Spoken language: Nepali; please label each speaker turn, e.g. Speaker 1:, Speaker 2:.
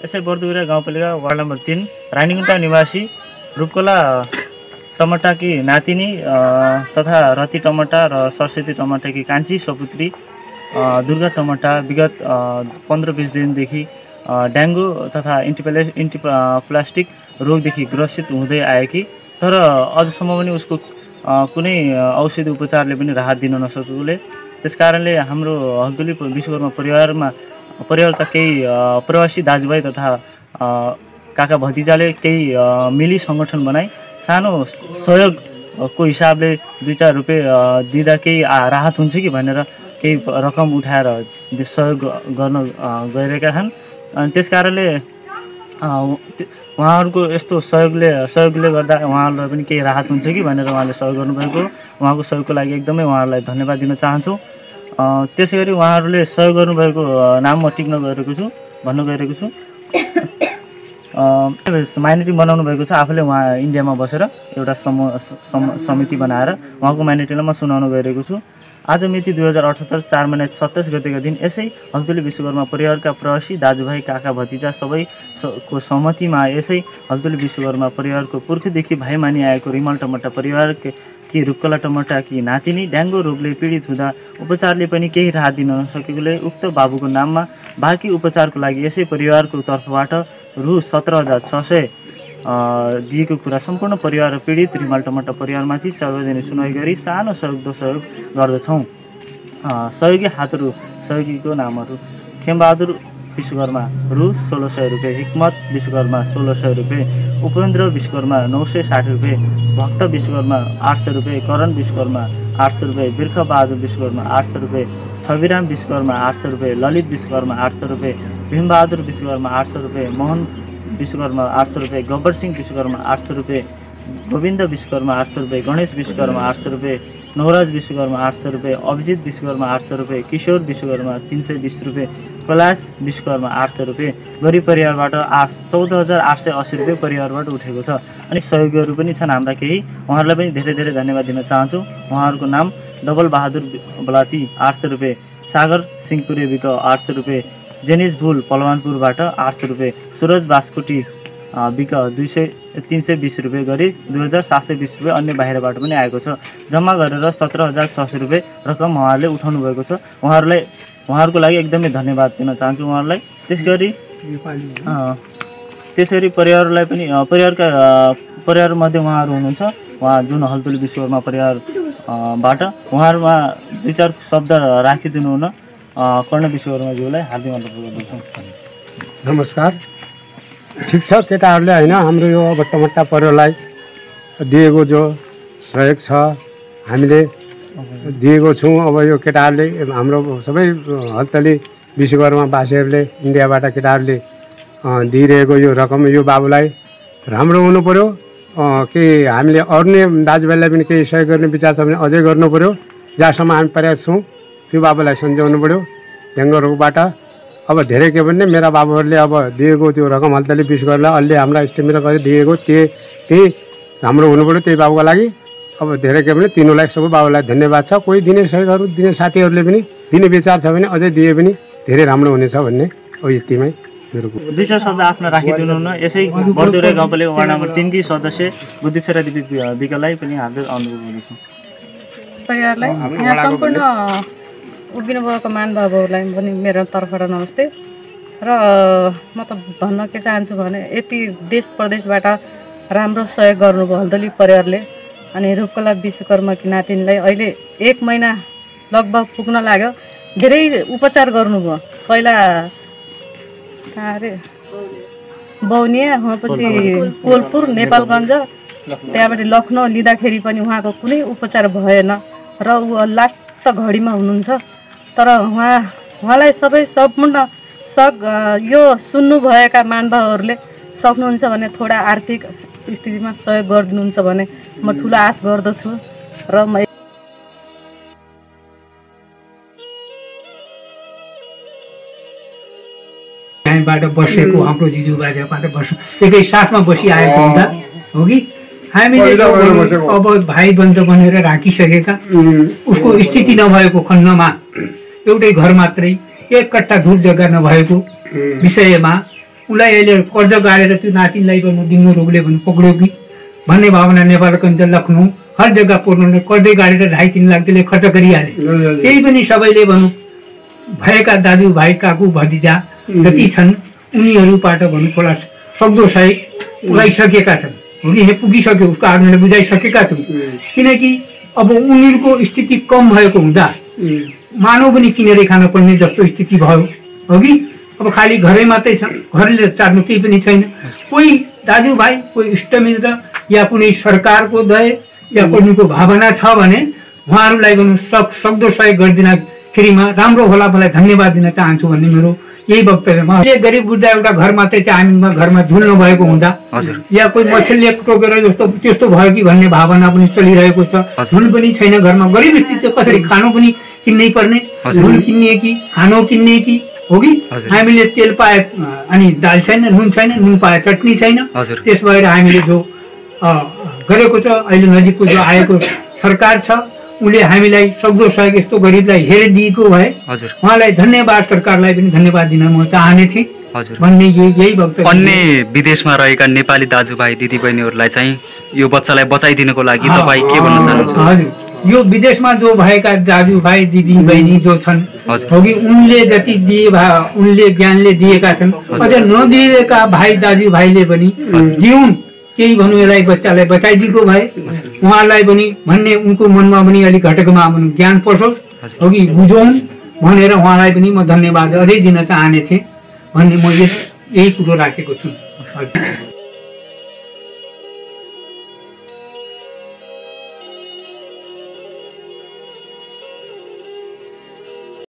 Speaker 1: यसै बर्दुगुरा गाउँपालिका वार्ड नम्बर 3 रानीगुन्टा निवासी रूपकला टमाटाकी नातिनी तथा रति टमाटा र सरस्वती टमाटाकी कान्छी सपुत्री दुर्गा टमाटा विगत 15-20 दिनदेखि डेङ्गु तथा एन्टिप्लास्टिक रोगदेखि ग्रसित हुँदै आएकी, तर अझसम्म पनि उसको कुनै औषधि उपचारले पनि राहत दिन नसकेकोले त्यसकारणले हाम्रो हल्दुली विश्वकर्मा परिवारका केही प्रवासी दाजुभाइ तथा काका भतिजाले केही मिली सङ्गठन बनाई सानो सहयोगको हिसाबले 2-4 रुपियाँ दिँदा केही राहत हुन्छ कि भनेर केही रकम उठाएर सहयोग गर्न गइरहेका छन्। अनि त्यसकारणले उहाँहरूको यस्तो सहयोगले गर्दा उहाँहरूलाई पनि केही राहत हुन्छ कि भनेर उहाँले सहयोग गर्नुभएको, उहाँको सहयोगको लागि एकदमै उहाँहरूलाई धन्यवाद दिन चाहन्छु। त्यसै गरी उहाँहरूले सहयोग गर्नुभएको नाम म टिक्न भन्न गइरहेको छु। माइनोरिटी बनाउनु भएको छ आफूले, उहाँ इन्डियामा बसेर एउटा समिति बनाएर उहाँको माइनोरिटीलाई म सुनाउन गइरहेको छु। आज मिति 2078 4 महिना 27 गतेका दिन यसै हल्दुली विश्वकर्मा परिवारका प्रवासी दाजुभाइ काका भतिजा सबैको सहमतिमा यसै हल्दुली विश्वकर्मा परिवारको पुर्खेदेखि भाइ मानि आएको रिमल टमाटा परिवारकी रूपकला टमाटाकी नातिनी डेङ्गु रोगले पीडित हुँदा उपचारले पनि केही राहत दिन नसकेकोले उक्त बाबुको नाममा बाँकी उपचारको लागि यसै परिवारको तर्फबाट रु 17,600 दिएको कुरा सम्पूर्ण परिवार र पीडित रिमल टमाटा परिवारमाथि सार्वजनिक सुनवाई गरी सानो सहयोग गर्दछौँ। सहयोगीको नामहरू: खेमबहादुर विश्वकर्मा रु 1600 रुपियाँ, हिक्मत विश्वकर्मा 1600 रुपियाँ, उपेन्द्र विश्वकर्मा 960 रुपियाँ, भक्त विश्वकर्मा 800 रुपियाँ, करण विश्वकर्मा 800 रुपियाँ, बिर्खबहादुर विश्वकर्मा 800 रुपियाँ, छविराम विश्वकर्मा 800 रुपियाँ, ललित विश्वकर्मा 800 रुपियाँ, भीमबहादुर विश्वकर्मा 800 रुपियाँ, मोहन विश्वकर्मा 800 रुपियाँ, गब्बर सिंह विश्वकर्मा 800 रुपियाँ, गोविन्द विश्वकर्मा 800 रुपियाँ, गणेश विश्वकर्मा 800 रुपियाँ, नवराज विश्वकर्मा 800 रुपियाँ, अभिजित विश्वकर्मा 800 रुपियाँ, किशोर विश्वकर्मा 320 रुपियाँ, कैलाश विश्वकर्मा 800 रुपियाँ गरी परिवारबाट 14,880 रुपियाँ परिवारबाट उठेको छ। अनि सहयोगीहरू पनि छन् हाम्रा केही, उहाँहरूलाई पनि धेरै धेरै धन्यवाद दिन चाहन्छु। उहाँहरूको नाम: डबल बहादुर बलाती 800 रुपियाँ, सागर सिंहपुरे विक 800 रुपियाँ, जेनिस भुल पलवानपुरबाट 800 रुपियाँ, सुरज बास्कुटी विक 320 रुपियाँ गरी 2,720 रुपियाँ अन्य बाहिरबाट पनि आएको छ। जम्मा गरेर 17,600 रुपियाँ रकम उहाँहरूले उठाउनु भएको छ। उहाँहरूको लागि एकदमै धन्यवाद दिन चाहन्छु उहाँहरूलाई। त्यसरी परिवारलाई पनि परिवारमध्ये उहाँहरू हुनुहुन्छ, उहाँ जुन हल्दुली विश्वकर्मा परिवारबाट उहाँहरूमा 2-4 शब्द राखिदिनु हुन कर्ण विश्वकर्माज्यूलाई हार्दिक अनुरोध गर्दछु।
Speaker 2: नमस्कार। ठिक छ केटाहरूले होइन, हाम्रो यो अब टमाटा परिवारलाई दिएको जो सहयोग छ हामीले दिएको छौँ। अब यो केटाहरूले हाम्रो सबै हल्दुली विश्वकर्मावासीहरूले इन्डियाबाट केटाहरूले दिइरहेको यो रकम यो बाबुलाई राम्रो हुनु पऱ्यो। के हामीले अन्य दाजुभाइलाई पनि केही सहयोग गर्ने विचार छ भने अझै गर्नु पऱ्यो। जहाँसम्म हामी पर्याप्त छौँ त्यो बाबुलाई सम्झाउनु पऱ्यो डेङ्गु रोगबाट। अब धेरै के भने मेरा बाबुहरूले अब दिएको त्यो रकम हल्दुली विश्वकर्मालाई अलि हामीलाई इस्टिमेट गरेर दिएको त्यही राम्रो हुनु पऱ्यो त्यही बाबुको लागि। अब धेरै के भने तिनीहरूलाई सबै बाबुलाई धन्यवाद छ। कोही दिने सहयोगहरू दिने साथीहरूले पनि दिने विचार छ भने अझै दिए पनि धेरै राम्रो हुनेछ भन्ने हो। यतिमै मेरो
Speaker 1: 2-4 शब्द आफ्नो राखिदिनु न। यसै बर्दुगुरा गाउँपालिका वार्ड नम्बर 3 की सदस्य बुद्धिश्वरा देवी विकलाई पनि हार्दिक अनुरोध गर्दछु।
Speaker 3: परिवारलाई यहाँ सम्पूर्ण उभिनु भएको महानुभावहरूलाई पनि मेरो तर्फबाट नमस्ते। र म त भन्न के चाहन्छु भने यति देश प्रदेशबाट राम्रो सहयोग गर्नुभयो हल्दुली परिवारले। अनि रूपकला विश्वकर्माकी नातिनीलाई अहिले 1 महिना लगभग पुग्न लाग्यो। धेरै उपचार गर्नुभयो। पहिला बौनिया, पछि कोलपुर नेपालगञ्ज, त्यहाँबाट लखनऊ लिँदाखेरि पनि उहाँको कुनै उपचार भएन र ऊ लास्ट घडीमा हुनुहुन्छ। तर उहाँलाई सबै सम्पूर्ण यो सुन्नुभएका महानुभावहरूले सक्नुहुन्छ भने थोडा आर्थिक स्थितिमा सहयोग गरिदिनुहुन्छ भने म ठुलो आश गर्दछु। र म
Speaker 4: हामीबाट बसेको हाम्रो जिजुबाजेबाट एकैसाथमा बसिआएको हुँदा हो कि हामीले अब भाइ बन्द बनेर राखिसकेका, उसको स्थिति नभएको खण्डमा एउटै घर मात्रै एक कट्टा धुर जग्गा नभएको विषयमा उसलाई अहिले कर्ज गाडेर त्यो नातिनीलाई गर्नु दिनु रोगले भन्नु पक्रियो कि भन्ने भावना नेपालगञ्ज लखनऊ हर जग्गा पुर्याउने कर्जै गाडेर 2.5-3 लाख त्यसले खर्च गरिहाले। त्यही पनि सबैले भनौँ भएका दाजुभाइ काकु भतिजा जति छन् उनीहरूबाट भन्नु खोला सक्दो सहयोग पुगाइसकेका छन्। हो कि पुगिसक्यो, उसको आत्माले बुझाइसकेका छौँ। किनकि अब उनीहरूको स्थिति कम भएको हुँदा मानव पनि किनेर खान पर्ने जस्तो स्थिति भयो। हो कि अब खालि घरै मात्रै छ, घरले चार्नु केही पनि छैन। कोही दाजुभाइ, कोही इष्टमित्र या कुनै सरकारको दय या कुनैको भावना छ भने उहाँहरूलाई पनि सक्दो सहयोग गरिदिँदाखेरिमा राम्रो होला, मलाई धन्यवाद दिन चाहन्छु भन्ने मेरो यही वक्तव्यमा। गरिब वृद्ध एउटा घर मात्रै चाहिँ हामी घरमा झुल नभएको हुँदा या कोही मच्छरले टोकेर जस्तो त्यस्तो भयो कि भन्ने भावना पनि चलिरहेको छ। झुल पनि छैन घरमा, गरिब स्थिति कसरी खानु पनि किन्नै पर्ने, झुल किन्ने कि खानु किन्ने कि। हो कि हामीले तेल पाए अनि दाल छैन, नुन छैन, नुन पाए चटनी छैन। त्यस भएर हामीले जो गरेको छ अहिले नजिकको जो आएको सरकार छ उसले हामीलाई सक्दो सहयोग यस्तो गरिबलाई हेरिदिएको भए उहाँलाई धन्यवाद, सरकारलाई पनि धन्यवाद दिन म चाहने थिएँ भन्ने यही वक्तव्य।
Speaker 5: अन्य विदेशमा रहेका नेपाली दाजुभाइ दिदीबहिनीहरूलाई चाहिँ यो बच्चालाई बचाइदिनको लागि तपाईँ के भन्न चाहनुहुन्छ?
Speaker 4: हजुर, यो विदेशमा जो भएका दाजुभाइ दिदी बहिनी जो छन् हो कि उनले जति दिए उनले ज्ञानले दिएका छन्, अझ नदिएका भाइ दाजुभाइले पनि दिउन् केही भनौँ यसलाई बच्चालाई बचाइदिएको भए उहाँलाई पनि भन्ने उनको मनमा पनि अलिक घटेकोमा ज्ञान पसोस् हो कि बुझौँ भनेर उहाँलाई पनि म धन्यवाद अझै दिन चाहने थिएँ भन्ने म यही कुरो राखेको छु।